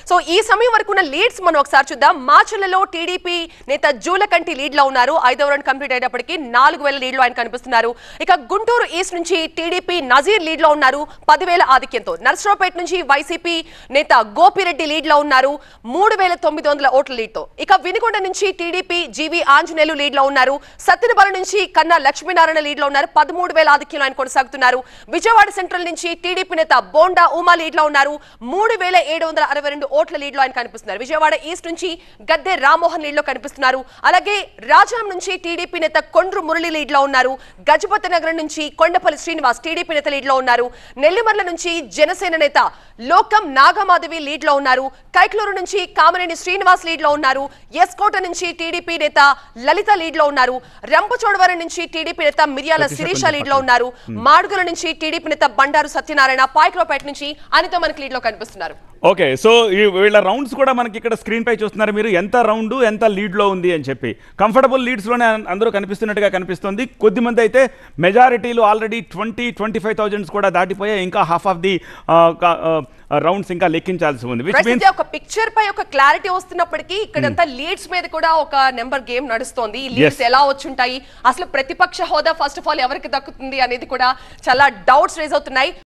So ఈ సమయం వరకు ఉన్న లీడ్స్ మనం ఒకసారి చూద్దాం. మాచర్లలో టీడీపీ నేత జూలకంటి లీడ్ లో ఉన్నారు. 5వ రౌండ్ కంప్లీట్ అయినప్పటికీ 4000 లీడ్ లో ఆయన కనిపిస్తున్నారు. ఇక గుంటూరు ఈస్ట్ నుంచి టీడీపీ నజీర్ లీడ్ లో ఉన్నారు 10,000 ఆధిక్యంతో. నర్సరావుపేట నుంచి వైసీపీ నేత గోపిరెడ్డి లీడ్ లో ఉన్నారు 3,900 ఓట్ల లీడ్ తో. ఇక వినుకొండ నుంచి టీడీపీ జీవి ఆంజనేయులు లీడ్ లో ఉన్నారు. సత్తెనపల్లి నుంచి కన్నా లక్ష్మీనారాయణ లీడ్ లో ఉన్నారు 13,000 ఆధిక్యంలో ఆయన కొనసాగుతున్నారు. విజయవాడ సెంట్రల్ నుంచి టీడీపీ నేత బోండా ఉమా లీడ్ లో ఉన్నారు 3,762 ఓట్ల లీడ్ లో ఆయన కనిపిస్తున్నారు. విజయవాడ ఈస్ట్ నుంచి గద్దె రామ్మోహన్ లీడ్ లో కనిపిస్తున్నారు. అలాగే రాజాం నుంచి టీడీపీ నేత కొండ్రు మురళి లీడ్ లో ఉన్నారు. గజపతి నగరం నుంచి కొండపల్లి శ్రీనివాస్ టీడీపీ నేత లీడ్ లో ఉన్నారు. నెల్లిమర్ల నుంచి జనసేన నేత లోకం నాగమాధవి లీడ్ లో ఉన్నారు. కైక్లూరు నుంచి కామినేని శ్రీనివాస్ లీడ్ లో ఉన్నారు. ఎస్కోట నుంచి టీడీపీ నేత లలిత లీడ్ లో ఉన్నారు. రంపచోడవరం నుంచి టీడీపీ నేత మిర్యాల శిరీష లీడ్ లో ఉన్నారు. మాడుగుల నుంచి టీడీపీ నేత బండారు సత్యనారాయణ, పాయక్రావుపేట నుంచి అనిత మనకి లీడ్ లో కనిపిస్తున్నారు. ఓకే, సో వీళ్ళ రౌండ్స్ కూడా మనకి ఇక్కడ స్క్రీన్ పై చూస్తున్నారు మీరు, ఎంత రౌండ్ ఎంత లీడ్లో ఉంది అని చెప్పి. కంఫర్టబుల్ లీడ్స్లోనే అందరూ కనిపిస్తున్నట్టుగా కనిపిస్తుంది. కొద్దిమంది అయితే మెజారిటీలో ఆల్రెడీ 20-25,000 కూడా దాటిపోయాయి. ఇంకా హాఫ్ ఆఫ్ ది రౌండ్స్ ఇంకా లెక్కించాల్సి ఉంది. ఒక పిక్చర్ పై ఒక క్లారిటీ వస్తున్నప్పటికీ ఇక్కడంతా లీడ్స్ మీద కూడా ఒక నెంబర్ గేమ్ నడుస్తోంది. లీడ్స్ ఎలా వచ్చుంటాయి, అసలు ప్రతిపక్ష హోదా ఫస్ట్ ఆఫ్ ఆల్ ఎవరికి దక్కుతుంది అనేది కూడా చాలా డౌట్స్ రేజ్ అవుతున్నాయి.